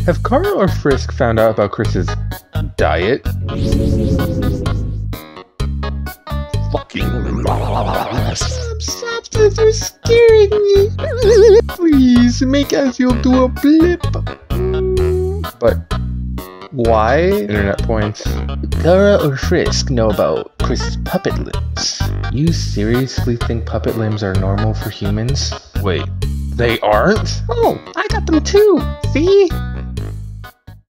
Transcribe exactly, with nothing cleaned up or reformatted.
Have Carl or Frisk found out about Chris's diet? Fucking Stop, stop, stop, you're scaring me. Please, make as you'll do a blip. But why? Internet points. Gara or Frisk know about Chris's puppet limbs. You seriously think puppet limbs are normal for humans? Wait, they aren't? Oh, I got them too. See?